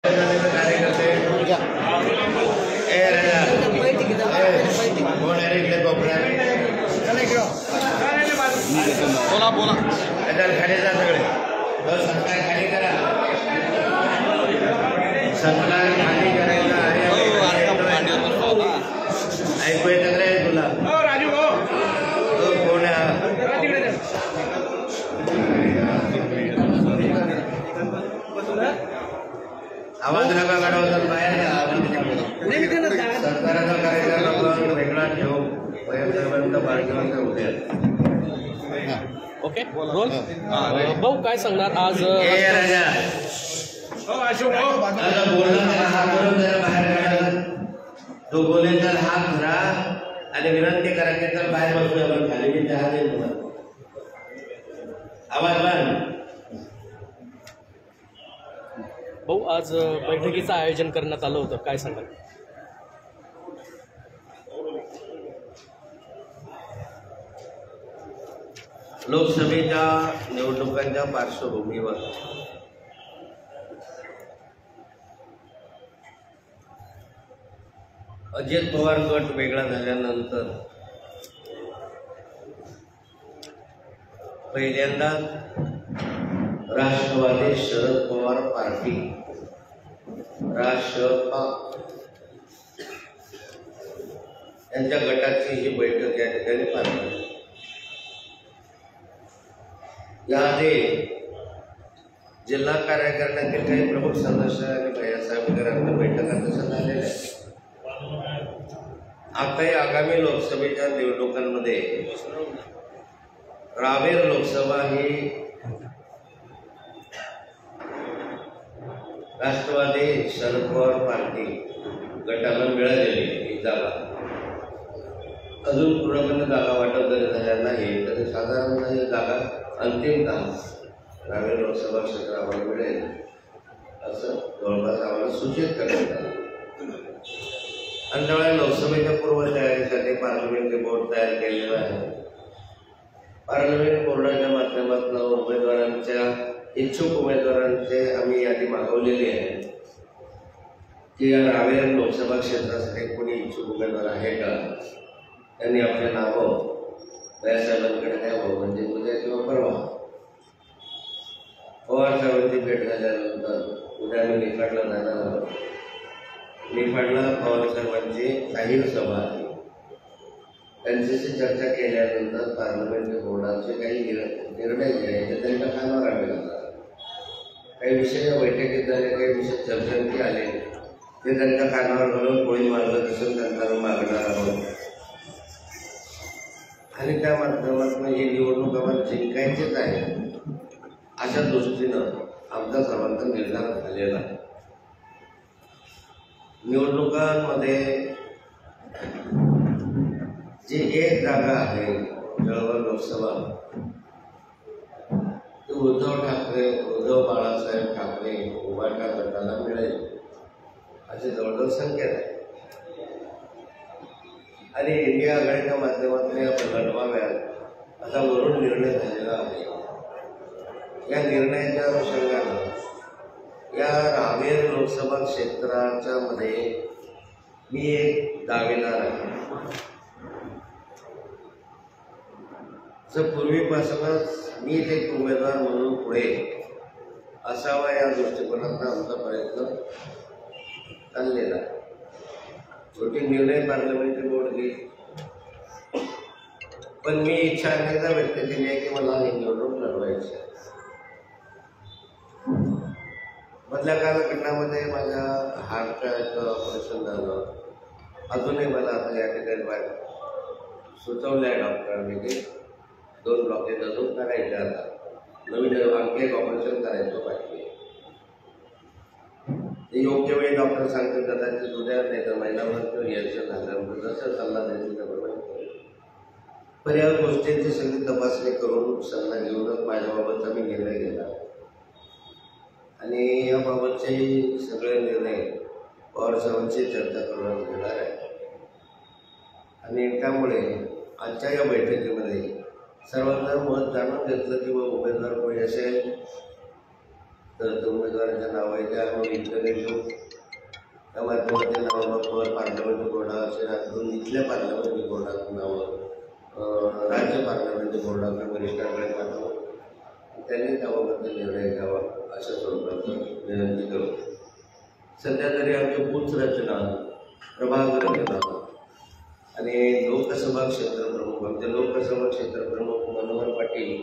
कार्यकर्ते कोण आहे इकडे कोपऱ्यात बोला बोला खाली जा सगळे सत्कार खाली करा सत्कार खाली करायचा ऐकू येत रे तुला राजू कोण आवाज नका काढावतात बाहेर सरकारचा कार्यक्रम वेगळा ठेवू वयोसर्वांत बाळगीवंत होते ओके रोल भाऊ काय सांगणार आज राजा तो बोले तर हात धरा आणि विनंती करा की तर बाहेर बसूया आपण खाली मी चहा देईन तुम्हाला आवाज बंद भाऊ आज बैठकीचं आयोजन करण्यात आलं होतं काय सांगाल लोकसभेच्या निवडणुकांच्या पार्श्वभूमीवर अजित पवार गट वेगळा झाल्यानंतर पहिल्यांदा राष्ट्रवादी शरद पवार पार्टी राष्ट्रपा यांच्या गटाची ही बैठक या ठिकाणी पार पडली याआधी जिल्हा कार्यकारिणीतील काही प्रमुख सदस्य आणि भैयासाहेब वगैरे बैठका तसं झालेल्या आहेत आताही आगामी लोकसभेच्या निवडणुकांमध्ये रावेर लोकसभा ही राष्ट्रवादी शरद पवार पार्टी गटाला मिळालेली ही जागा अजून पूर्णपणे जागा वाटप जरी झाल्या नाही तरी साधारणतः ही जागा अंतिमतः रावेर लोकसभा क्षेत्र आम्हाला मिळेल असं जवळपास आम्हाला सूचित करण्यात आलं आणि त्यामुळे लोकसभेच्या पूर्वतयारीसाठी पार्लमेंटरी बोर्ड तयार केलेला आहे पार्लमेंट बोर्डाच्या माध्यमातून उमेदवारांच्या इच्छुक उमेदवारांचे आम्ही यादी मागवलेली आहे की या रावेर लोकसभा क्षेत्रासाठी कोणी इच्छुक उमेदवार आहे का त्यांनी आपले नावं भैयासाहेबांकडे द्यावं म्हणजे उद्या किंवा परवा पवार साहेबांची भेट झाल्यानंतर उद्या आम्ही निफाडला जाणार आहोत निफाडला पवार साहेबांची जाहीर सभा आहे त्यांच्याशी चर्चा केल्यानंतर पार्लमेंटरी बोर्डाचे काही निर्णय जे आहेत ते त्यांच्या कानावर आले जातात काही विषय या बैठकीत झाले काही विषय चर्चांती आले ते त्यांच्या कानावर घालून कोणी मार्गदर्शन त्यांना मागणार आहोत आणि त्या माध्यमातून ही निवडणूक आम्हाला जिंकायचीच आहे अशा दृष्टीनं आमचा सर्वांचा निर्धार झालेला आहे निवडणुकांमध्ये जी एक जागा आहे जळगाव लोकसभा ती उद्धव बाळासाहेब ठाकरे उभाटा गटाला मिळेल अशी जवळजवळ संकेत आहे आणि इंडिया आघाडीच्या माध्यमातून या लढवाव्यात असा वरून निर्णय झालेला आहे या निर्णयाच्या अनुषंगानं या रावेर लोकसभा क्षेत्राच्या मध्ये मी एक दावेदार आहे पूर्वीपासूनच मी एक उमेदवार म्हणून पुढे असावा या दृष्टिकोनातून आमचा प्रयत्न चाललेला आहे छोटी निर्णय पार्लमेंटरी बोर्ड घेईल पण मी इच्छा अनेकदा व्यक्त केली आहे की मला ही निवडणूक लढवायची आहे मधल्या कालखंडामध्ये माझ्या हार्टचं ऑपरेशन झालं अजूनही मला आता या ठिकाणी सुचवलं आहे डॉक्टरांनी की 2 ब्लॉकेज अजून करायचे आता नवीन आणखी एक ऑपरेशन करायचं पाहिजे ते योग्य वेळी डॉक्टर सांगतील कदाचित उद्या नाही तर महिनाभर किंवा यश झाल्यानंतर जसं सल्ला द्यायची त्याप्रमाणे पण या गोष्टींची सगळी तपासणी करून सल्ला घेऊनच माझ्याबाबतचा मी निर्णय घेतला आणि याबाबतचे सगळे निर्णय पवार साहेबांची चर्चा करून घेणार आहे आणि त्यामुळे आजच्या या बैठकीमध्ये सर्वांना मत जाणून घेतलं की उमेदवार कोणी असेल तर त्या उमेदवारांच्या नावं आहे त्या आम्ही इकडे घेऊ. त्या माध्यमातून नावावर पार्लमेंट बोर्डा असे राखून इथल्या पार्लमेंट बोर्डातून नावं राज्य पार्लमेंट बोर्डाकडे वरिष्ठांकडे पाठवून त्यांनी त्याबाबत निर्णय घ्यावा अशा स्वरूपाचं विनंती करू. सध्या तरी आमची बूथ रचना, प्रभाग रचना आणि लोकसभा क्षेत्रप्रमुख, आमचे लोकसभा क्षेत्रप्रमुख मनोहर पाटील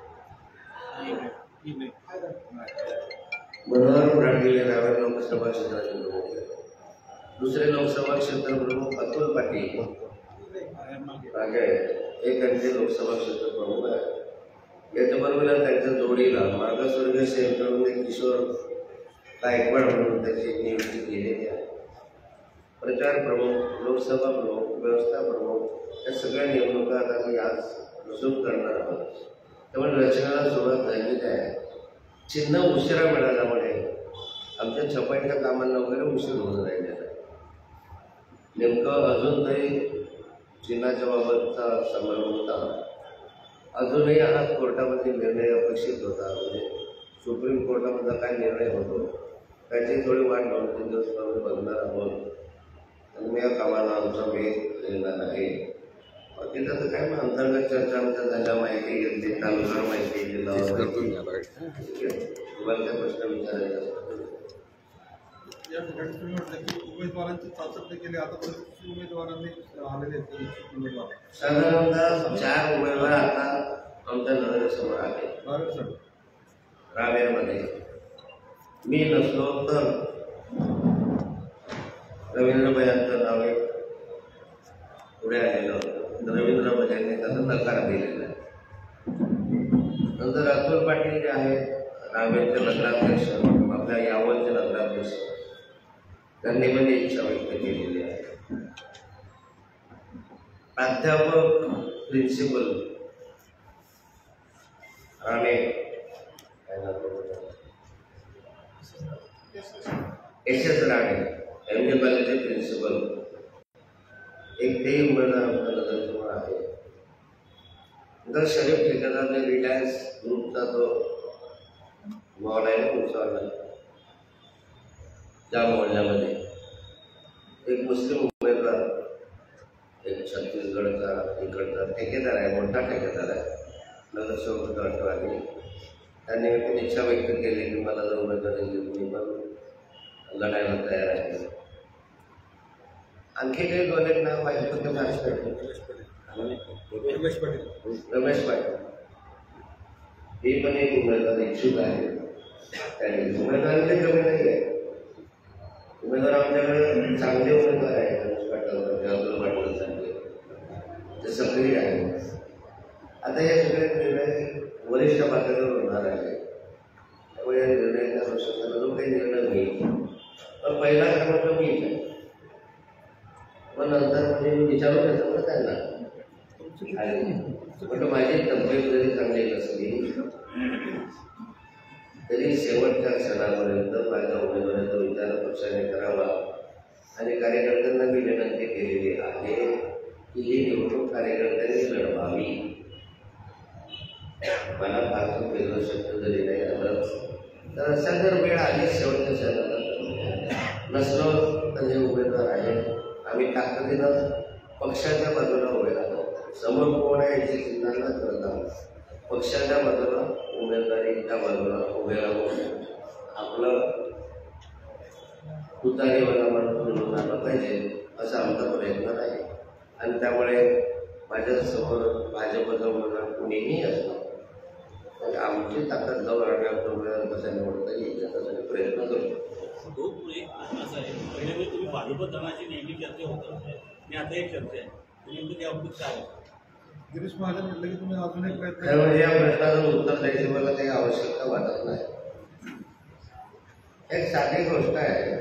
रावेर लोकसभा क्षेत्राचे प्रमुख आहेत. दुसरे लोकसभा क्षेत्रप्रमुख अतुल पाटील राजे हे त्यांचे लोकसभा क्षेत्रप्रमुख आहे. याच्याबरोबर त्यांच्या जोडीला मागासवर्गीय सेवेकडून किशोर गायकवाड म्हणून त्याची नियुक्ती केलेली आहे. प्रचार प्रमुख, लोकसभा प्रमुख, व्यवस्था प्रमुख या सगळ्या निवडणुका आम्ही आज सुरू करणार आहोत. त्यामुळे रचनेला सुरुवात झालेली आहे. चिन्ह उशिरा मिळाल्यामुळे आमच्या छपाईच्या कामांना वगैरे उशीर होऊन राहिलेला आहे. नेमकं अजून तरी चिन्हाच्या बाबतचा समर होता. अजूनही आज कोर्टामध्ये निर्णय अपेक्षित होता. म्हणजे सुप्रीम कोर्टामधला काय निर्णय होतो त्याची थोडी वाट 2-3 दिवस बघणार आहोत. आणि मग या कामाला आमचा वेग देणार आहे. बाकी त्याचं काय मग अंतर्गत चर्चा आमच्या झाल्या, माहिती घेतली, तालुका माहिती जिल्हा तुम्हाला काय प्रश्न विचारायचे असतात. या ठिकाणी तुम्ही म्हटलं की उमेदवारांची चाचपणी केली, आता उमेदवारांनी आलेले उमेदवार साधारणतः 4 उमेदवार आता आमच्या नजरेसमोर आले. रावेरमध्ये मी नसलो तर रवींद्र भैयांचं नाव एक पुढे आलेलं होतं. रवींद्र भैयांनी त्याचा नकार दिलेला आहे. नंतर अतुल पाटील जे आहेत रावेरचे नगराध्यक्ष, आपल्या यावलचे नगराध्यक्ष, त्यांनी पण इच्छा व्यक्त केलेली आहे. प्राध्यापक principal Rane S Rane M कॉलेजचे प्रिन्सिपल एक तेही उमेदवार आमच्या नजरेसमोर आहे. नंतर शरीफ ठेकेदारने रिलायन्स ग्रुपचा तो मॉल आहे ना उंचवाडा त्या मोहल्ल्यामध्ये एक मुस्लिम उमेदवार, एक छत्तीसगडचा इकडचा ठेकेदार आहे, मोठा ठेकेदार आहे, नगरसेवक आठवणी. त्यांनी पण इच्छा व्यक्त केली की मला जर उमेदवारी दिली मी पण लढायला तयार आहे. आणखी काही 2-1 नाव पाहिजे फक्त रमेश पाटील ही पण एक उमेदवार इच्छुक आहे. त्यांनी उमेदवारांचे कमी नाही आहे. उमेदवार आमच्याकडे चांगले उमेदवार आहे. रमेश पाटील, अतुल पाटील चांगले, ते सक्रिय आहे. आता हे सगळे निर्णय वरिष्ठ पातळीवर होणार आहे. त्यामुळे या निर्णयाच्या अनुषंगाने जो काही निर्णय होईल पण पहिला क्रमांक मीच आहे. पण नंतर म्हणजे मी विचारून येतो ना त्यांना पण माझी तब्येत जरी चांगली नसली तरी शेवटच्या क्षणापर्यंत माझ्या उमेदवाराचा विचार पक्षाने करावा. आणि कार्यकर्त्यांना मी विनंती केलेली आहे की ही निवडणूक कार्यकर्त्यांनी लढवावी. मला फारसं वेगळं शब्द जरी नाही आलं तर अशा जर वेळ आली शेवटच्या क्षणाला नसलो तर हे उमेदवार आहे. आम्ही ताकदीनं पक्षाच्या बाजूला उभे राहतो. समोर कोण आहे याची चिंता न करता पक्षाच्या बाजूला उमेदवारीच्या बाजूला उभे राहून आपलं तुतारीवाला म्हणून निवडून आलं पाहिजे असा आमचा प्रयत्न आहे. आणि त्यामुळे माझ्यासमोर भाजपचा उमेदवार कुणीही असतो तर आमची ताकद जाऊन आम्ही आपलं उमेदवार कसा निवडता येईल याचा प्रयत्न करतो. असं आहे, पहिले वेळी तुम्ही भाजप दलाची नेहमी चर्चा होत असते आणि आता एक चर्चा आहे. नेमकं त्याबाबतीत काय गिरीश महाजन म्हटलं की तुम्ही अजून एक प्रयत्न त्यामुळे या प्रश्नाचं उत्तर द्यायची मला काही आवश्यकता वाटत नाही. एक साधी गोष्ट आहे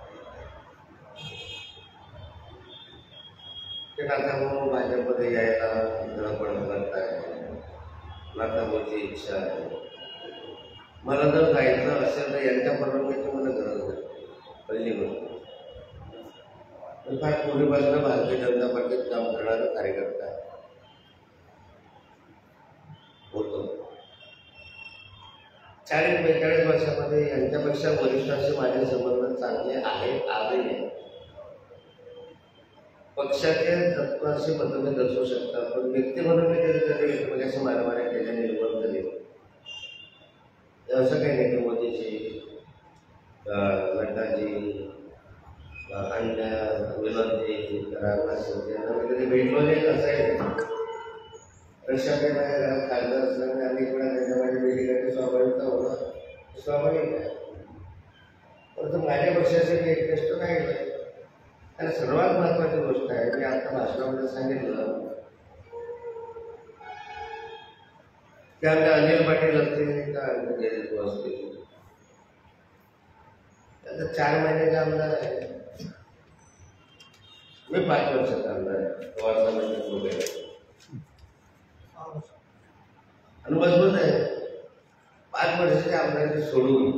की नाथाभाऊ भाजपमध्ये यायला धडपड करत आहे. नाथाभाऊची इच्छा आहे. मला जर जायचं असेल तर यांच्या परवानगीची मला गरज नाही. पहिली गोष्ट फार पूर्वीपासून भारतीय जनता पार्टीत काम करणारा कार्यकर्ता आहे होतो. 40-45 वर्षामध्ये यांच्यापेक्षा वरिष्ठांशी माझे संबंध चांगले आहेत आजही. पक्षाचे तत्वाशी मतभेद असू शकतात, पण व्यक्ती म्हणून मी कधी एकमेकाशी मारामाऱ्या केल्या निर्माण झाली असं काही नाही की मोदीजी, नड्डाजी, अन्य विनोदजी, राजनाथ शिंदे यांना मी कधी भेटलो नाही असं आहे. रक्षाताई माझ्या घरात खासदार असल्यामुळे अनेक वेळा त्यांच्या माझ्या भेटीसाठी स्वाभाविकता होणं स्वाभाविक आहे. परंतु माझ्या पक्षाचे मी एकनिष्ठ नाही आहे. आणि सर्वात महत्त्वाची गोष्ट आहे, मी आता भाषणामध्ये सांगितलं की आमच्या अनिल पाटील असतील का जयदेव असतील, आता 4 महिन्याचे आमदार आहे. मी 5 वर्षाचा आमदार आहे. पवारसाहेबांचे वगैरे आणि मजबूत आहे. 5 वर्षाच्या आमदारांनी सोडून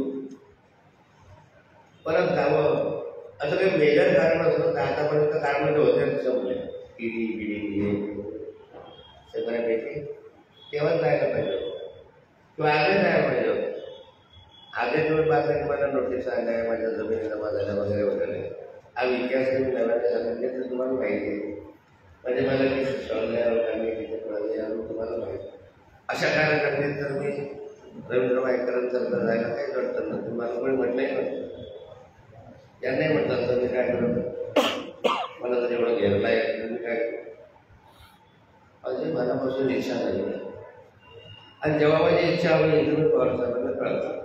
परत जावं असं काही मेजर कारण असलं तर आतापर्यंत कारमध्ये होते संपले ईडी सगळ्यापैकी तेव्हाच जायला पाहिजे किंवा आगे जायला पाहिजे होतं. आगे जो बातम्या मला नोटीस आल्या माझ्या जमिनी जमा झाल्या वगैरे वगैरे हा इतिहास मी नव्याने सांगितले तर तुम्हाला माहिती आहे. म्हणजे मला मी शिक्षवल्या लोकांनी तिथे पळले आणि तुम्हाला माहिती. अशा कार्यकर्ते तर मी रवींद्र वायकरांसारखं जायला काहीच वाटतं ना. तुम्हाला कोणी म्हटलंही नव्हतं. त्यांनाही म्हटलं तर मी काय करतो, मला जर एवढं घेरला आहे तर मी काय करतो. अजून मनापासून इच्छा नाही आहे. आणि जेव्हा माझी इच्छा हवी इथे मी पवारसाहेबांना कळतो.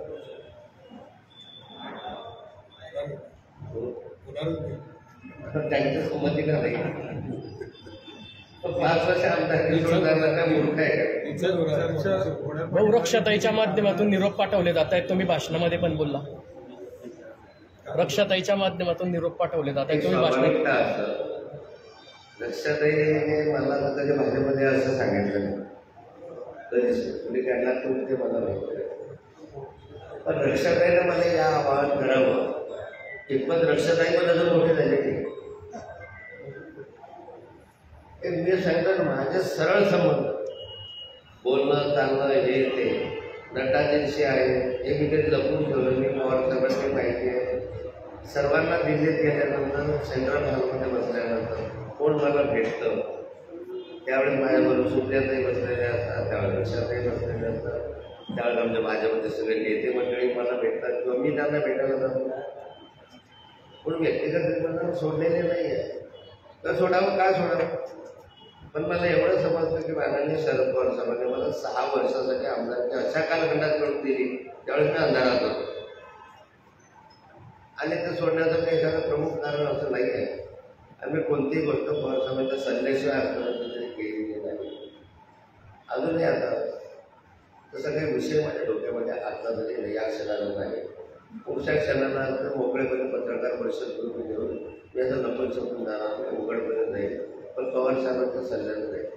त्यांच्या संमती का नाही. 5 वर्ष आमदार काय मूर्ख आहे का. भाऊ, रक्षाताईच्या माध्यमातून निरोप पाठवले जात आहेत. तुम्ही भाषणामध्ये पण बोलला, रक्षाताईच्या माध्यमातून निरोप पाठवले जात आहेत. तुम्ही भाषणात रक्षाताईने मला कधी भाषेमध्ये असं सांगितलं नाही. कधीच तुम्ही काढला तुम्ही ते मला माहिती. पण रक्षाताईनं मला या आवाहन करावं कितपत रक्षाताई पण अजून मोठे झाले की मी सांगतो माझे सरळ संबंध बोलणं चालणं हे ते नड्डाजींशी आहे. हे मी कधी लपून ठेवलं. मी पवारसाहेबांची माहिती आहे. सर्वांना दिल्लीत गेल्यानंतर सेंट्रल हॉलमध्ये बसल्यानंतर कोण मला भेटतं त्यावेळेस माझ्याबरोबर सुप्रियाताई बसलेले असतात, त्यावेळेस रक्षाताई बसलेले असतात, त्यावेळेस आमच्या भाजपचे सगळे नेते मंडळी मला भेटतात किंवा मी त्यांना भेटायला जातो. पण व्यक्तिगत मला सोडलेले नाही आहे. तर सोडावं का सोडावं. पण मला एवढं समजतं की माननीय शरद पवार साहेबांनी मला 6 वर्षासाठी आमदारकी अशा कालखंडात करून दिली त्यावेळेस मी अंधारात होतो. आणि ते सोडण्याचं काही एखादं प्रमुख कारण असं नाही आहे. आम्ही कोणतीही गोष्ट पवार साहेबांच्या सल्ल्याशिवाय आजपर्यंत तरी केलेली नाही. अजूनही आता तसं काही विषय माझ्या डोक्यामध्ये आता तरी नाही, या क्षणाला नाही. पुढच्या क्षणाला तर मोकळेपणे पत्रकार परिषद घेऊन मी आता नकल छपून जाणार उघडपणे जाईल. पण पवार साहेबांच्या सल्ल्यानं जाईल.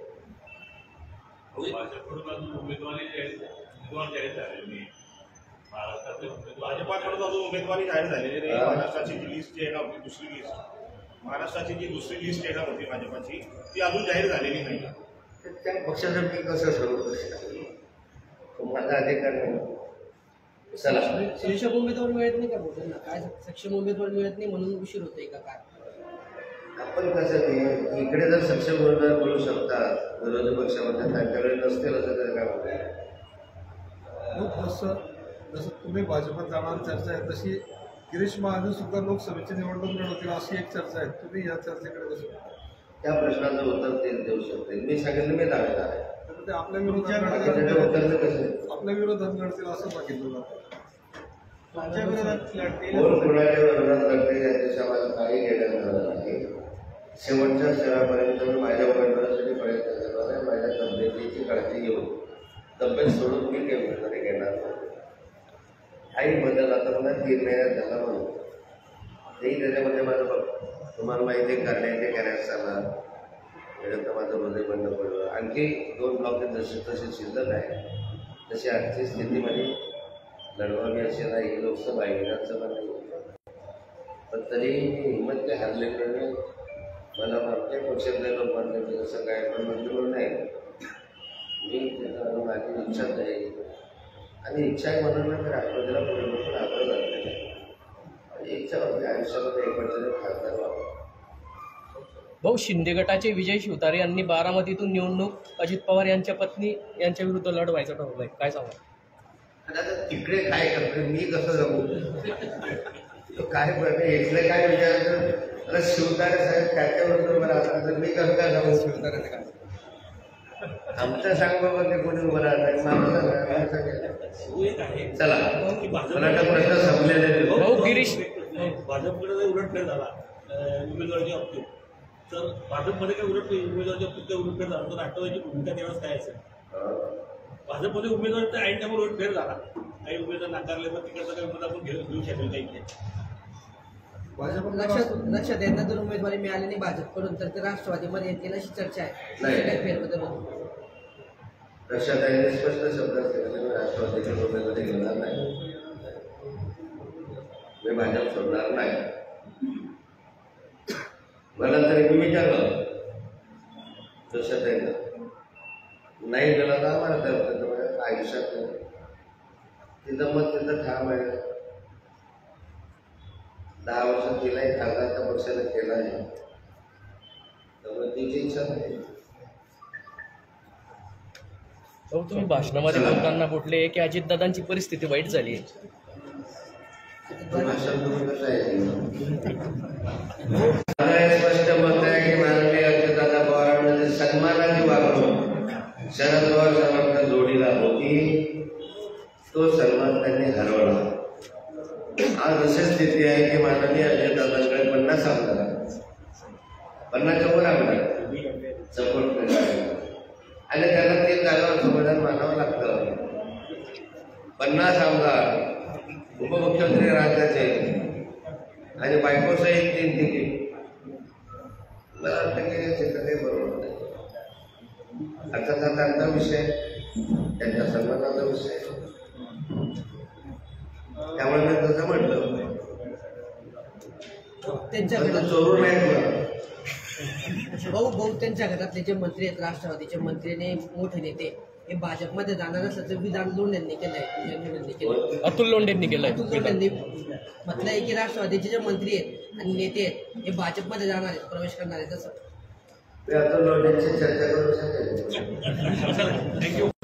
भाजपकडून उमेदवारी जाहीर झालेली भाजपाकडून अजून उमेदवारी जाहीर झालेली नाही. महाराष्ट्राची जी लिस्ट आहे ना, आपली दुसरी लिस्ट, महाराष्ट्राची जी दुसरी लिस्ट आहे ना होती भाजपाची, ती अजून जाहीर झालेली नाही. त्या पक्षाचं मी कसं ठरवू माझा अधिकार नाही. चला सक्षम उमेदवार मिळत नाही का त्यांना, काय सक्षम उमेदवार मिळत नाही म्हणून उशीर होतोय का काय. आपण कसं नाही इकडे जर सक्षम उमेदवार बोलू शकतात विरोधी पक्षामध्ये त्यांच्याकडे नसतील असं तर काय होतं. जसं तुम्ही भाजपात जाणार चर्चा आहे तशी गिरीश महाजन सुद्धा लोकसभेची निवडणूक लढवतील अशी एक चर्चा आहे. तुम्ही या चर्चेकडे कसं त्या प्रश्नाचं उत्तर ते देऊ शकते. मी सांगितलं मी दावेदार आहे. तर ते आपल्या विरोधात उत्तर कसं आपल्या विरोधात लढतील असं बघितलं जातं. तुमच्या विरोधात लढतील कोण कुणाच्या विरोधात लढते याच्याशी आम्हाला काही घेण्यात आलं नाही. शेवटच्या क्षणापर्यंत मी माझ्या उमेदवारासाठी प्रयत्न करणार आहे. माझ्या तब्येतीची काळजी घेऊन तब्येत सोडून मी काही उमेदवारी घेणार नाही. काही बदल आता मला 3 महिन्यात झाला म्हणून तेही त्याच्यामध्ये माझं बघ तुम्हाला माहिती आहे करण्याचे कॅरेक्ट झाला त्याच्यानंतर माझं हृदय बंद पडलं. आणखी 2 ब्लॉक जसे तसे शिल्लक आहे. तशी आजची स्थिती माझी लढवावी अशी नाही. लोकसभा आहे, विधानसभा नाही. पण तरी मी हिंमत काही हारलेलं नाही. मला आमच्या पक्षातले लोक म्हणतात कसं काय पण मंजूर नाही. मी माझी इच्छाच आहे आणि इच्छा आहे म्हणून मी राष्ट्रवादीला पुढे बसून आग्रह धरलेला आहे. आणि इच्छा होती आयुष्यामध्ये एक पद्धतीने खासदार व्हावं. भाऊ, शिंदे गटाचे विजय शिवतारे यांनी बारामतीतून निवडणूक अजित पवार यांच्या पत्नी यांच्या विरुद्ध लढवायचं ठरवलंय, काय सांगा? आणि आता तिकडे काय करतो मी कसं जगू? तो काय इथलं काय विचारतो तर शिवतारे साहेब त्याच्याबरोबर उभं राहतात तर मी कसं काय जाऊ? शिवतारे काय आमचं सांग बाबा ते कोणी उभं राहतात चला मला प्रश्न संपलेले नाही. भाऊ गिरीश, भाजपकडे जर उलटफेर झाला उमेदवाराच्या बाबतीत तर भाजपमध्ये काय उमेदवाराच्या बाबतीत काय उलटफेर झाला तर राष्ट्रवादीची भूमिका तेव्हाच काय असेल? भाजपमध्ये उमेदवार ऐन टाइमवर उलटफेर झाला, काही उमेदवार नाकारले तर तिकडचा काही उमेदवार आपण घेऊ शकेल काही. लक्षात येत जर उमेदवारी मिळाली नाही भाजपकडून तर ते राष्ट्रवादीमध्ये येतील अशी चर्चा आहे. काय फेरबदल होतो? लक्षात आहे स्पष्ट शब्दात सांगितलं राष्ट्रवादीच्या उमेदवारी घेणार नाही, मी भाजप सोडणार नाही. मला तरी मी विचारलं लक्षात आहे ना नाही गेला तर आम्हाला तर आयुष्यात तिथं मग तिथं ठाम आहे. 10 वर्षात तिलाही खासदारच्या पक्षाने केला आहे त्यामुळे तिची इच्छा नाही. भाऊ, तुम्ही भाषणामध्ये बोलताना कुठले की अजितदादांची परिस्थिती वाईट झाली आहे. भाषण तुम्ही कसं आहे स्पष्ट मत आहे की माननीय अजितदादा पवारांमध्ये सन्मानाची वागणूक शरद पवार साहेबांच्या जोडीला होती, तो सन्मान त्यांनी हरवला. आज अशी स्थिती आहे की माननीय अजितदादांकडे 50 आमदार 50च्या वर आमदार सपोर्ट करणार आणि त्यांना 3 जागावर समाधान मानावं लागतं. 50 आमदार, उपमुख्यमंत्री राज्याचे आणि बायकोसहित 3 तिकीट. मला वाटतं की हे चित्र काही बरोबर नाही. अर्थात त्यांचा विषय त्यांच्या सन्मानाचा विषय त्यामुळे मी तसं म्हटलं त्यांच्या चोरून नाही. भाऊ त्यांच्या घरातले जे मंत्री आहेत राष्ट्रवादीचे मंत्री मोठे नेते हे भाजपमध्ये जाणार असल्याचं विधान लोंढ्यांनी केलंय. अतुल लोंढेंनी केलंय. अतुल लोंढ्यांनी म्हटलंय की राष्ट्रवादीचे जे मंत्री आहेत आणि नेते आहेत हे भाजपमध्ये जाणार आहेत, प्रवेश करणार आहेत. असं मी अतुल लोंढेंची चर्चा करू शकेल. थँक्यू.